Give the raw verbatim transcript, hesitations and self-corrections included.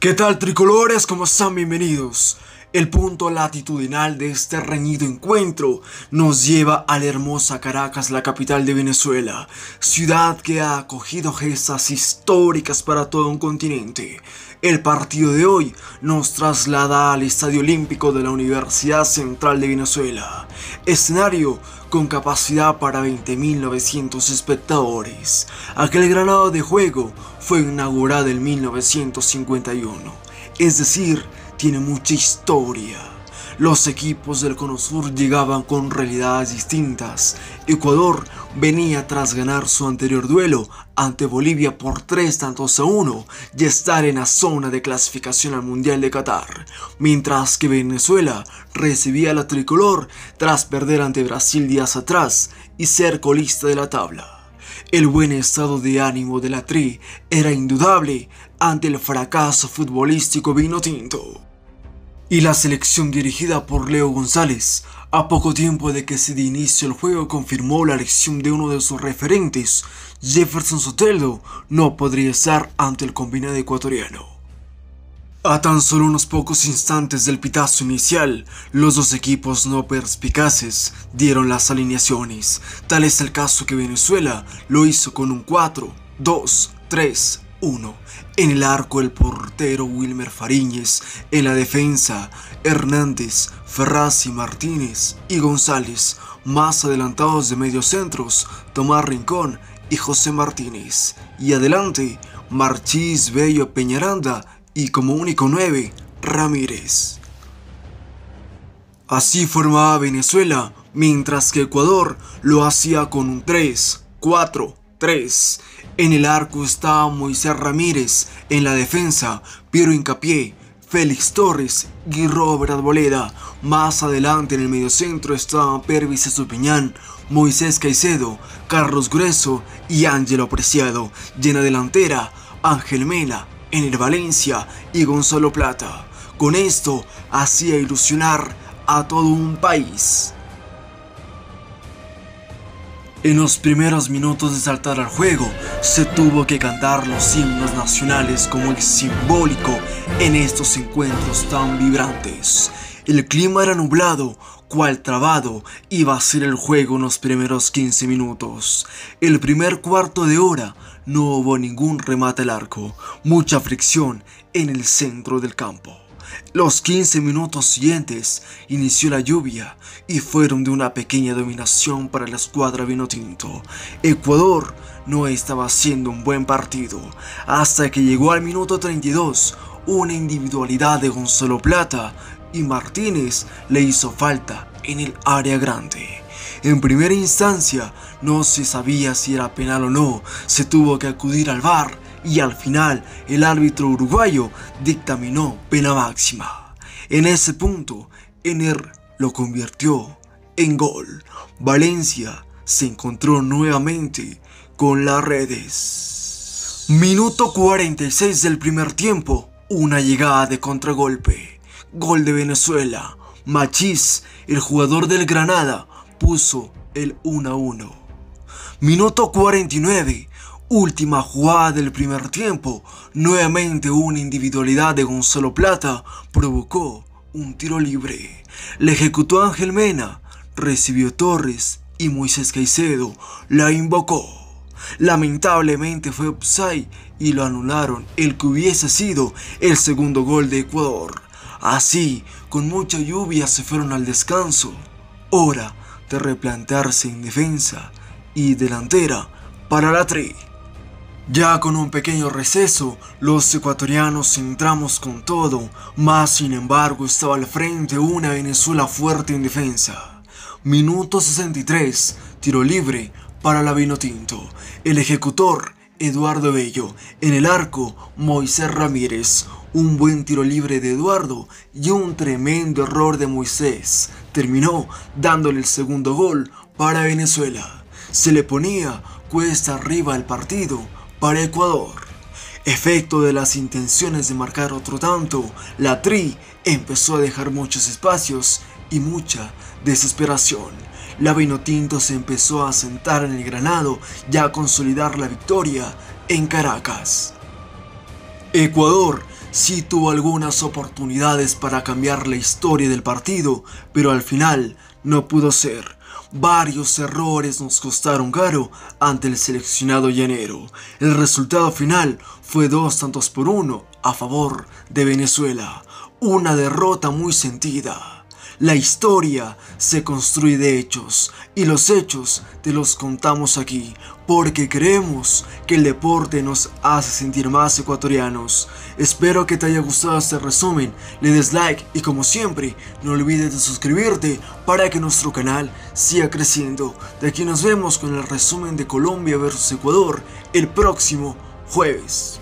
¿Qué tal, tricolores? ¿Cómo están? Bienvenidos. El punto latitudinal de este reñido encuentro nos lleva a la hermosa Caracas, la capital de Venezuela, ciudad que ha acogido gestas históricas para todo un continente. El partido de hoy nos traslada al Estadio Olímpico de la Universidad Central de Venezuela, escenario con capacidad para veinte mil novecientos espectadores. Aquel granado de juego fue inaugurado en mil novecientos cincuenta y uno, es decir, tiene mucha historia. Los equipos del Cono Sur llegaban con realidades distintas. Ecuador venía tras ganar su anterior duelo ante Bolivia por tres tantos a uno y estar en la zona de clasificación al Mundial de Qatar, mientras que Venezuela recibía la tricolor tras perder ante Brasil días atrás y ser colista de la tabla. El buen estado de ánimo de la Tri era indudable ante el fracaso futbolístico vinotinto. Y la selección dirigida por Leo González, a poco tiempo de que se dé inicio el juego, confirmó la elección de uno de sus referentes, Jefferson Soteldo, no podría estar ante el combinado ecuatoriano. A tan solo unos pocos instantes del pitazo inicial, los dos equipos no perspicaces dieron las alineaciones. Tal es el caso que Venezuela lo hizo con un cuatro dos tres uno. En el arco el portero Wilmer Fariñez, en la defensa Hernández, Ferraz y Martínez y González, más adelantados de mediocentros Tomás Rincón y José Martínez, y adelante Marchís Bello Peñaranda y como único nueve Ramírez. Así formaba Venezuela, mientras que Ecuador lo hacía con un tres cuatro tres. En el arco estaba Moisés Ramírez, en la defensa Piero Hincapié, Félix Torres y Robert Arboleda. Más adelante en el mediocentro estaban Pervis Estupiñán, Moisés Caicedo, Carlos Grueso y Ángelo Preciado, y en la delantera Ángel Mena, Ener Valencia y Gonzalo Plata. Con esto hacía ilusionar a todo un país. En los primeros minutos de saltar al juego, se tuvo que cantar los himnos nacionales como el simbólico en estos encuentros tan vibrantes. El clima era nublado, cual trabado iba a ser el juego en los primeros quince minutos. El primer cuarto de hora no hubo ningún remate al arco, mucha fricción en el centro del campo. Los quince minutos siguientes inició la lluvia y fueron de una pequeña dominación para la escuadra vinotinto. Ecuador no estaba haciendo un buen partido hasta que llegó al minuto treinta y dos una individualidad de Gonzalo Plata y Martínez le hizo falta en el área grande. En primera instancia no se sabía si era penal o no, se tuvo que acudir al V A R y al final el árbitro uruguayo dictaminó pena máxima. En ese punto, Ener lo convirtió en gol. Valencia se encontró nuevamente con las redes. Minuto cuarenta y seis del primer tiempo, una llegada de contragolpe. Gol de Venezuela. Machís, el jugador del Granada, puso el uno a uno. Minuto cuarenta y nueve. Última jugada del primer tiempo, nuevamente una individualidad de Gonzalo Plata provocó un tiro libre. Le ejecutó Ángel Mena, recibió Torres y Moisés Caicedo la invocó. Lamentablemente fue offside y lo anularon, el que hubiese sido el segundo gol de Ecuador. Así, con mucha lluvia se fueron al descanso. Hora de replantearse en defensa y delantera para la Tri. Ya con un pequeño receso, los ecuatorianos entramos con todo, más sin embargo estaba al frente una Venezuela fuerte en defensa. Minuto sesenta y tres, tiro libre para la vinotinto. El ejecutor, Eduardo Bello, en el arco, Moisés Ramírez. Un buen tiro libre de Eduardo y un tremendo error de Moisés terminó dándole el segundo gol para Venezuela. Se le ponía cuesta arriba el partido para Ecuador. Efecto de las intenciones de marcar otro tanto, la Tri empezó a dejar muchos espacios y mucha desesperación. La Vinotinto se empezó a sentar en el granado y a consolidar la victoria en Caracas. Ecuador sí tuvo algunas oportunidades para cambiar la historia del partido, pero al final no pudo ser. Varios errores nos costaron caro ante el seleccionado llanero. El resultado final fue dos tantos por uno a favor de Venezuela. Una derrota muy sentida. La historia se construye de hechos, y los hechos te los contamos aquí, porque creemos que el deporte nos hace sentir más ecuatorianos. Espero que te haya gustado este resumen, le des like y como siempre, no olvides de suscribirte para que nuestro canal siga creciendo. De aquí nos vemos con el resumen de Colombia versus Ecuador el próximo jueves.